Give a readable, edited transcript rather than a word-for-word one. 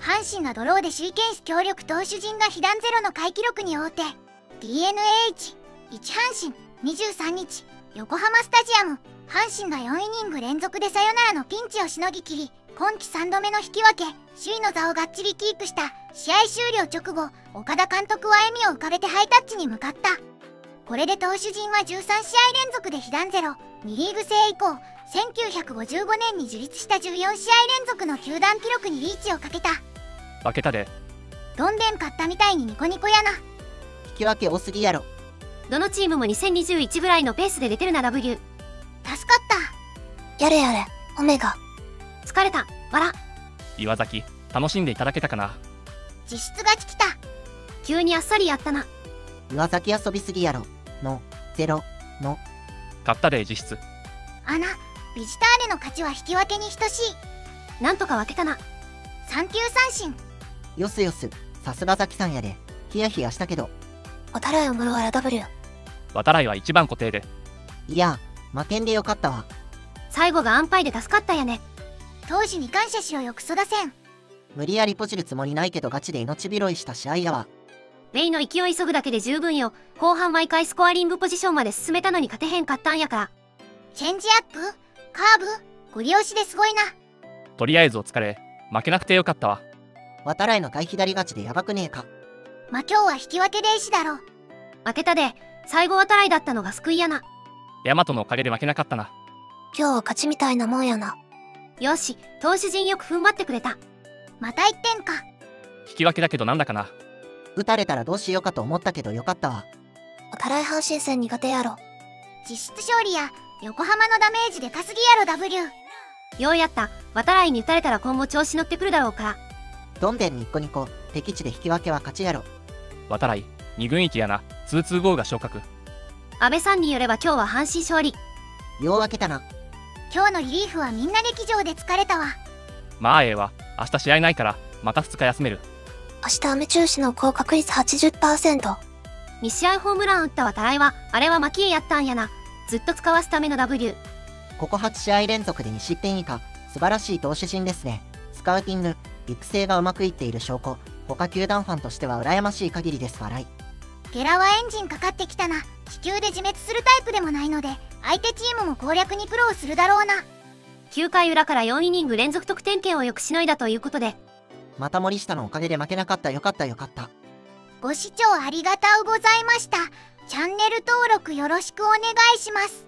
阪神がドローで首位堅守強力投手陣が被弾ゼロの下位記録に王手。 DeNA1 阪神23日横浜スタジアム。阪神が4イニング連続でサヨナラのピンチをしのぎきり、今季3度目の引き分け、首位の座をがっちりキープした試合終了直後、岡田監督は笑みを浮かべてハイタッチに向かった。これで投手陣は13試合連続で被弾ゼロ、2リーグ制以降1955年に樹立した14試合連続の球団記録にリーチをかけた。 負けたで。 どんでん勝ったみたいにニコニコやな。 引き分け多すぎやろ。 どのチームも2021ぐらいのペースで出てるな。 W 助かった。 やれやれオメガ。 疲れた。わら。 岩崎、楽しんでいただけたかな。 実質勝ちきた。 急にあっさりやったな。 岩崎遊びすぎやろ。の0の。 勝ったで実質。 アナ、ビジターでの勝ちは引き分けに等しい。 なんとか分けたな。 3球三振。 よすよす、さすが崎さんやで。ヒヤヒヤしたけど。 おたらいおもろわら W。 渡来は一番固定で。 いや、負けんでよかったわ。 最後が安牌で助かったやね。 投手に感謝しろよクソ打線。 無理やりポジるつもりないけどガチで命拾いした試合やわ。 レイの勢い急ぐだけで十分よ。後半毎回スコアリングポジションまで進めたのに勝てへんかったんやから。 チェンジアップ、カーブ、ゴリ押しですごいな。 とりあえずお疲れ。負けなくてよかったわ。 渡来の回左勝ちでやばくねえか。 まあ今日は引き分けでいいしだろ。 負けたで。最後はたらいだったのが救いやな。 ヤマトのおかげで負けなかったな。 今日は勝ちみたいなもんやな。 よし、投手陣よく踏ん張ってくれた。 また1点か。 引き分けだけどなんだかな。 打たれたらどうしようかと思ったけどよかったわ。 おたらい阪神戦苦手やろ。 実質勝利や横浜のダメージでかすぎやろ W。 ようやった。渡来に打たれたら今後調子乗ってくるだろうから。 どんでんニッコニコ、敵地で引き分けは勝ちやろ。 渡来、2軍1やな。2-2-5が昇格。 安倍さんによれば今日は阪神勝利。 よう分けたな。 今日のリリーフはみんな劇場で疲れたわ。 まあええわ。明日試合ないからまた2日休める。 明日雨中止の高確率 80%。 2試合ホームラン打った渡来はあれは蒔絵やったんやな。ずっと使わすための W。 ここ8試合連続で2失点以下、素晴らしい投手陣ですね。スカウティング、育成がうまくいっている証拠。他球団ファンとしては羨ましい限りです。笑い。 ゲラはエンジンかかってきたな。地球で自滅するタイプでもないので相手チームも攻略に苦労するだろうな。 9回裏から4イニング連続得点圏をよくしのいだということで。 また森下のおかげで負けなかった。よかったよかった。 ご視聴ありがとうございました。チャンネル登録よろしくお願いします。